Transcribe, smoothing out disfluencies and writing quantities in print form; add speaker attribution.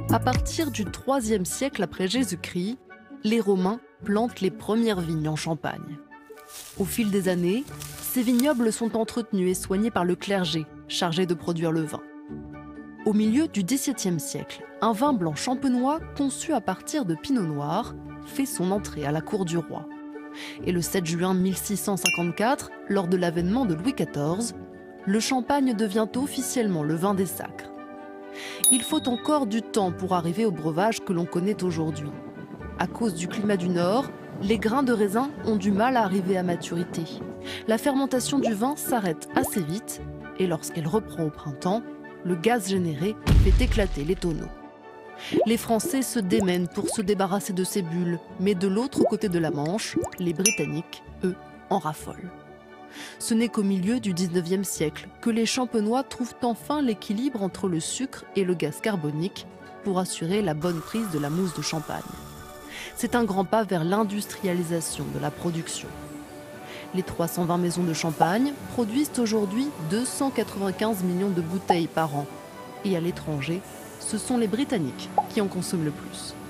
Speaker 1: À partir du IIIe siècle après Jésus-Christ, les Romains plantent les premières vignes en Champagne. Au fil des années, ces vignobles sont entretenus et soignés par le clergé, chargé de produire le vin. Au milieu du XVIIe siècle, un vin blanc champenois conçu à partir de pinot noir fait son entrée à la cour du roi. Et le 7 juin 1654, lors de l'avènement de Louis XIV, le champagne devient officiellement le vin des sacres. Il faut encore du temps pour arriver au breuvage que l'on connaît aujourd'hui. À cause du climat du Nord, les grains de raisin ont du mal à arriver à maturité. La fermentation du vin s'arrête assez vite et lorsqu'elle reprend au printemps, le gaz généré fait éclater les tonneaux. Les Français se démènent pour se débarrasser de ces bulles, mais de l'autre côté de la Manche, les Britanniques, eux, en raffolent. Ce n'est qu'au milieu du XIXe siècle que les Champenois trouvent enfin l'équilibre entre le sucre et le gaz carbonique pour assurer la bonne prise de la mousse de champagne. C'est un grand pas vers l'industrialisation de la production. Les 320 maisons de champagne produisent aujourd'hui 295 millions de bouteilles par an. Et à l'étranger, ce sont les Britanniques qui en consomment le plus.